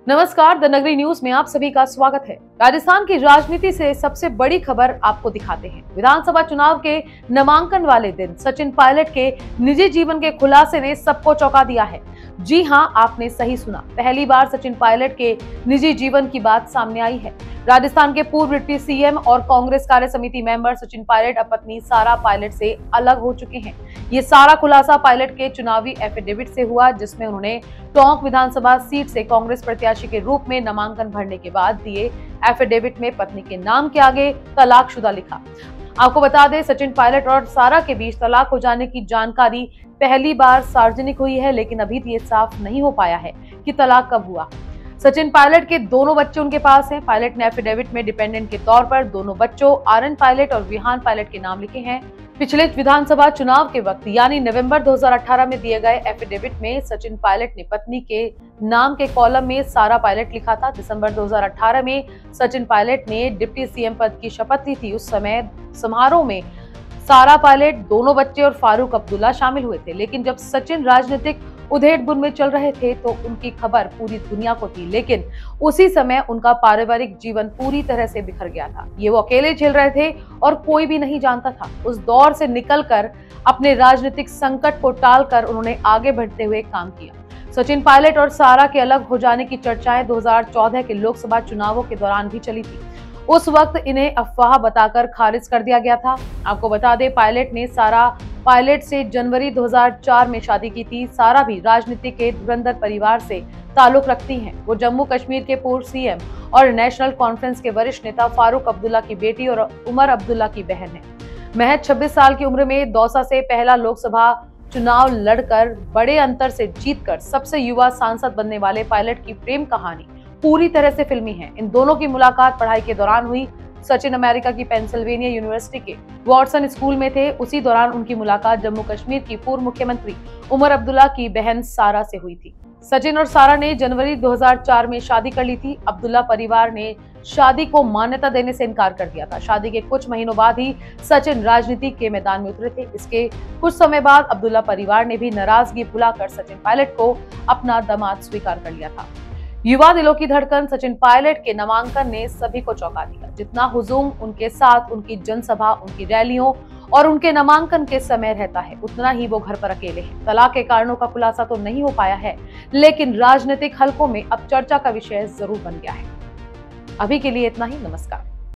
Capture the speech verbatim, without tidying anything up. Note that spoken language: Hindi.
नमस्कार, द नगरी न्यूज में आप सभी का स्वागत है। राजस्थान की राजनीति से सबसे बड़ी खबर आपको दिखाते हैं। विधानसभा चुनाव के नामांकन वाले दिन सचिन पायलट के निजी जीवन के खुलासे ने सबको चौंका दिया है। जी हां, आपने सही सुना, पहली बार सचिन पायलट के निजी जीवन की बात सामने आई है। राजस्थान के पूर्व डिप्टी सीएम और कांग्रेस कार्य समिति मेंबर सचिन पायलट अब पत्नी सारा पायलट से अलग हो चुके हैं। ये सारा खुलासा पायलट के चुनावी एफिडेविट से हुआ, जिसमें उन्होंने टोंक विधानसभा सीट से कांग्रेस प्रत्याशी के रूप में नामांकन भरने के बाद दिए एफिडेविट में पत्नी के नाम के आगे तलाकशुदा लिखा। आपको बता दें, सचिन पायलट और सारा के बीच तलाक हो जाने की जानकारी पहली बार सार्वजनिक हुई है, लेकिन अभी ये साफ नहीं हो पाया है कि तलाक कब हुआ। सचिन पायलट के दोनों बच्चे उनके पास हैं। पायलट ने एफिडेविट में डिपेंडेंट के तौर पर दोनों बच्चों आरएन पायलट और विहान पायलट के नाम लिखे हैं। पिछले विधानसभा चुनाव के वक्त यानी नवंबर दो हज़ार अठारह में दिए गए एफिडेविट में सचिन पायलट ने पत्नी के नाम के कॉलम में सारा पायलट लिखा था। दिसंबर दो हज़ार अठारह में सचिन पायलट ने डिप्टी सीएम पद की शपथ ली थी। उस समय समारोह में सारा पायलट, दोनों बच्चे और फारूक अब्दुल्ला शामिल हुए थे। लेकिन जब सचिन राजनीतिक उधेड़-बुन में चल रहे थे तो उनकी खबर पूरी दुनिया को थी, लेकिन उसी समय उनका पारिवारिक जीवन पूरी तरह से बिखर गया था। ये वो अकेले झेल रहे थे और कोई भी नहीं जानता था। उस दौर से निकलकर अपने राजनीतिक संकट को टालकर उन्होंने आगे बढ़ते हुए काम किया। सचिन पायलट और सारा के अलग हो जाने की चर्चाएं दो हज़ार चौदह के लोकसभा चुनावों के दौरान भी चली थी। उस वक्त इन्हें अफवाह बताकर खारिज कर दिया गया था। आपको बता दें, पायलट ने सारा पायलट से जनवरी दो हज़ार चार में शादी की थी। सारा भी राजनीति के धुरंधर परिवार से ताल्लुक रखती हैं। वो जम्मू कश्मीर के पूर्व सीएम और नेशनल कॉन्फ्रेंस के वरिष्ठ नेता फारूक अब्दुल्ला की बेटी और उमर अब्दुल्ला की बहन है। महज छब्बीस साल की उम्र में दौसा से पहला लोकसभा चुनाव लड़कर बड़े अंतर से जीतकर सबसे युवा सांसद बनने वाले पायलट की प्रेम कहानी पूरी तरह से फिल्मी है। इन दोनों की मुलाकात पढ़ाई के दौरान हुई। सचिन अमेरिका की पेंसिल्वेनिया यूनिवर्सिटी के वॉटसन स्कूल में थे। उसी दौरान उनकी मुलाकात जम्मू कश्मीर की पूर्व मुख्यमंत्री उमर अब्दुल्ला की बहन सारा से हुई थी। सचिन और सारा ने जनवरी दो हज़ार चार में शादी कर ली थी। अब्दुल्ला परिवार ने शादी को मान्यता देने से इनकार कर दिया था। शादी के कुछ महीनों बाद ही सचिन राजनीति के मैदान में उतरे थे। इसके कुछ समय बाद अब्दुल्ला परिवार ने भी नाराजगी भुलाकर सचिन पायलट को अपना दामाद स्वीकार कर लिया था। युवा दिलों की धड़कन सचिन पायलट के नामांकन ने सभी को चौंका दिया। जितना हुजूम उनके साथ उनकी जनसभा, उनकी रैलियों और उनके नामांकन के समय रहता है, उतना ही वो घर पर अकेले हैं। तलाक के कारणों का खुलासा तो नहीं हो पाया है, लेकिन राजनीतिक हलकों में अब चर्चा का विषय जरूर बन गया है। अभी के लिए इतना ही। नमस्कार।